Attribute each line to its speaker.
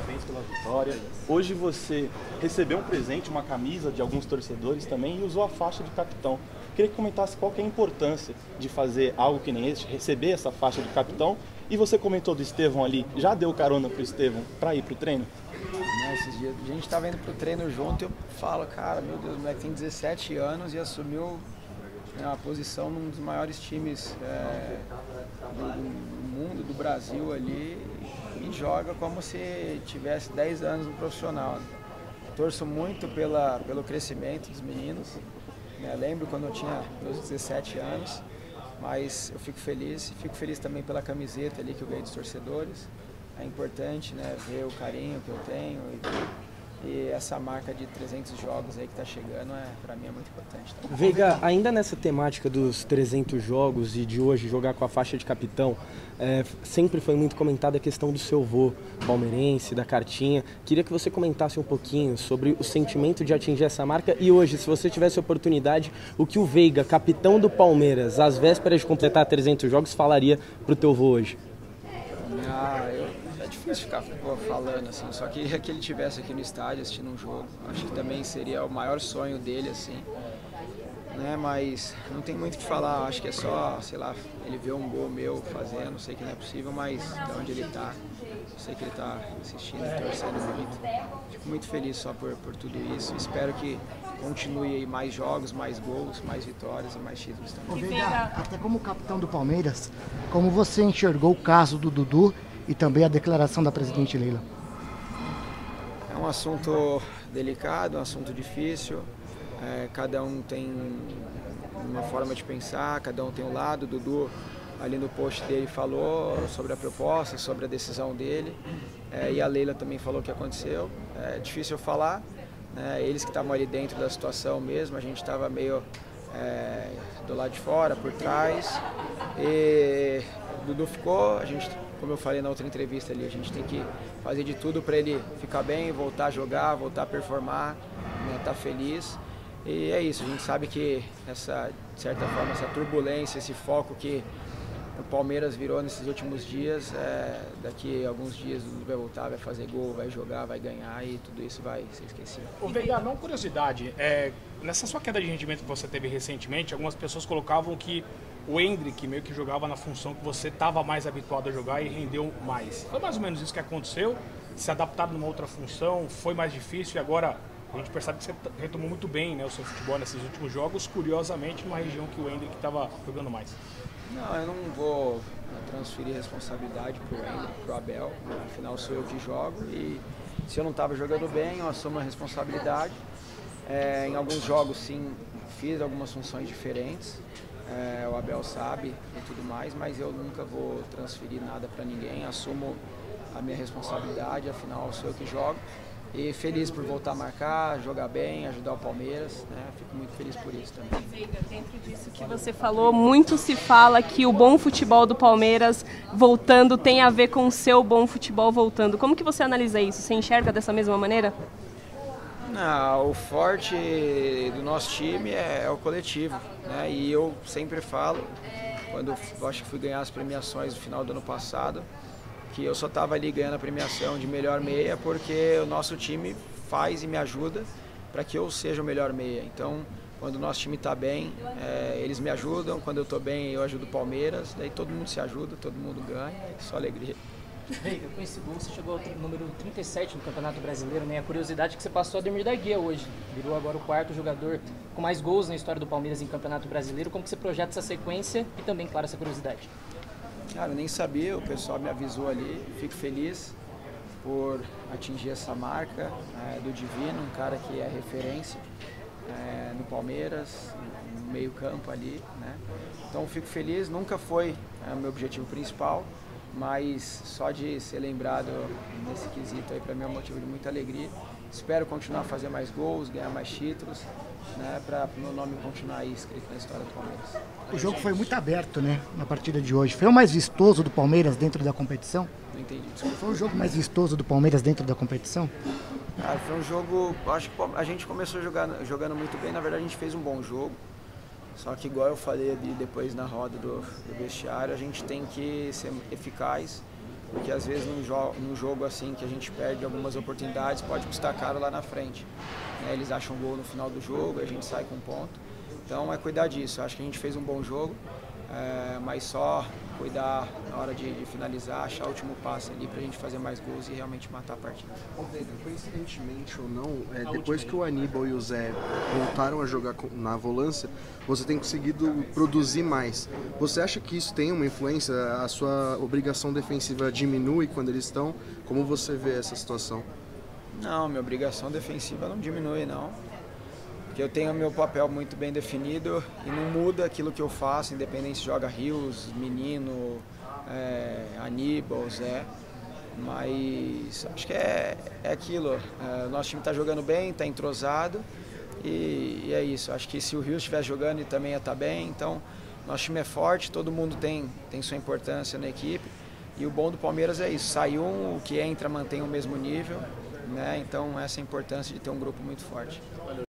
Speaker 1: parabéns pela vitória. Hoje você recebeu um presente, uma camisa de alguns torcedores também e usou a faixa de capitão. Queria que comentasse qual que é a importância de fazer algo que nem este, receber essa faixa de capitão. E você comentou do Estevão ali, já deu carona pro Estevão para ir pro treino?
Speaker 2: Esses dias a gente tava indo pro treino junto e eu falo, cara, meu Deus, o moleque tem 17 anos e assumiu uma posição num dos maiores times do mundo, do Brasil ali, e joga como se tivesse 10 anos no profissional. Torço muito pelo crescimento dos meninos, né? Lembro quando eu tinha meus 17 anos, mas eu fico feliz também pela camiseta ali que eu ganhei dos torcedores. É importante, né, ver o carinho que eu tenho e essa marca de 300 jogos aí que está chegando, para mim é muito importante. Tá?
Speaker 3: Veiga, ainda nessa temática dos 300 jogos e de hoje jogar com a faixa de capitão, sempre foi muito comentada a questão do seu vô palmeirense, da cartinha. Queria que você comentasse um pouquinho sobre o sentimento de atingir essa marca e hoje, se você tivesse a oportunidade, o que o Veiga, capitão do Palmeiras, às vésperas de completar 300 jogos, falaria para o teu vô hoje?
Speaker 2: É difícil ficar falando assim, só que ele estivesse aqui no estádio assistindo um jogo, acho que também seria o maior sonho dele, assim, né? Mas não tem muito o que falar, acho que é só, sei lá, ele vê um gol meu fazendo, sei que não é possível, mas de onde ele está, sei que ele está assistindo e torcendo muito. Fico muito feliz só por tudo isso, espero que continue aí mais jogos, mais gols, mais vitórias e mais títulos também.
Speaker 4: Veiga, até como capitão do Palmeiras, como você enxergou o caso do Dudu e também a declaração da presidente Leila?
Speaker 2: É um assunto delicado, um assunto difícil, cada um tem uma forma de pensar, cada um tem um lado. O Dudu, ali no post dele, falou sobre a proposta, sobre a decisão dele, e a Leila também falou o que aconteceu. É difícil eu falar, né? Eles que estavam ali dentro da situação mesmo, a gente estava meio do lado de fora, por trás, e o Dudu ficou, a gente, como eu falei na outra entrevista ali, a gente tem que fazer de tudo para ele ficar bem, voltar a jogar, voltar a performar, né, tá feliz. E é isso, a gente sabe que essa, de certa forma, essa turbulência, esse foco que o Palmeiras virou nesses últimos dias, daqui a alguns dias o Dudu vai voltar, vai fazer gol, vai jogar, vai ganhar e tudo isso vai ser esquecido.
Speaker 5: Ô Veiga, uma curiosidade, nessa sua queda de rendimento que você teve recentemente, algumas pessoas colocavam que o Endrick meio que jogava na função que você estava mais habituado a jogar e rendeu mais. Foi mais ou menos isso que aconteceu? Se adaptar numa outra função, foi mais difícil e agora a gente percebe que você retomou muito bem, né, o seu futebol nesses últimos jogos, curiosamente numa região que o Endrick estava jogando mais.
Speaker 2: Não, eu não vou transferir responsabilidade para o Endrick, para o Abel, afinal sou eu que jogo e se eu não estava jogando bem, eu assumo a responsabilidade. Em alguns jogos sim, fiz algumas funções diferentes. O Abel sabe e tudo mais, mas eu nunca vou transferir nada para ninguém, assumo a minha responsabilidade, afinal sou eu que jogo. E feliz por voltar a marcar, jogar bem, ajudar o Palmeiras, né? Fico muito feliz por isso também.
Speaker 6: Veiga, dentro disso que você falou, muito se fala que o bom futebol do Palmeiras voltando tem a ver com o seu bom futebol voltando. Como que você analisa isso? Você enxerga dessa mesma maneira?
Speaker 2: Não, o forte do nosso time é o coletivo, né? E eu sempre falo, quando eu acho que fui ganhar as premiações no final do ano passado, que eu só estava ali ganhando a premiação de melhor meia porque o nosso time faz e me ajuda para que eu seja o melhor meia. Então, quando o nosso time está bem, eles me ajudam, quando eu estou bem eu ajudo o Palmeiras, daí todo mundo se ajuda, todo mundo ganha, só alegria.
Speaker 7: Veiga, com esse gol você chegou ao número 37 no Campeonato Brasileiro, né? A curiosidade é que você passou a Ademir da Guia hoje, virou agora o quarto jogador com mais gols na história do Palmeiras em Campeonato Brasileiro. Como que você projeta essa sequência e também, claro, essa curiosidade?
Speaker 2: Cara, eu nem sabia, o pessoal me avisou ali, fico feliz por atingir essa marca do Divino, um cara que é referência no Palmeiras, no meio campo ali, né? Então fico feliz, nunca foi o meu objetivo principal, mas só de ser lembrado nesse quesito aí para mim é um motivo de muita alegria. Espero continuar a fazer mais gols, ganhar mais títulos, né, para o meu nome continuar aí escrito na história do Palmeiras.
Speaker 4: O jogo foi muito aberto, né, na partida de hoje. Foi o mais vistoso do Palmeiras dentro da competição?
Speaker 2: Não entendi, desculpa.
Speaker 4: Foi o jogo mais vistoso do Palmeiras dentro da competição?
Speaker 2: Cara, foi um jogo, acho que a gente começou jogando muito bem, na verdade a gente fez um bom jogo. Só que igual eu falei ali depois na roda do vestiário, a gente tem que ser eficaz porque às vezes num jogo assim que a gente perde algumas oportunidades pode custar caro lá na frente. Eles acham gol no final do jogo, a gente sai com ponto. Então é cuidar disso. Acho que a gente fez um bom jogo, mas só cuidar na hora de finalizar, achar o último passe ali pra gente fazer mais gols e realmente matar a partida.
Speaker 8: Coincidentemente ou não, depois que o Aníbal e o Zé voltaram a jogar na volância, você tem conseguido produzir mais. Você acha que isso tem uma influência? A sua obrigação defensiva diminui quando eles estão? Como você vê essa situação?
Speaker 2: Não, minha obrigação defensiva não diminui, não. Porque eu tenho meu papel muito bem definido e não muda aquilo que eu faço, independente se joga Rios, Menino, Aníbal, Zé. Mas acho que é aquilo. O nosso time está jogando bem, está entrosado e é isso. Acho que se o Rios estivesse jogando, ele também ia estar bem. Então, nosso time é forte, todo mundo tem sua importância na equipe. E o bom do Palmeiras é isso. Sai um, o que entra mantém o mesmo nível. Então, essa é a importância de ter um grupo muito forte.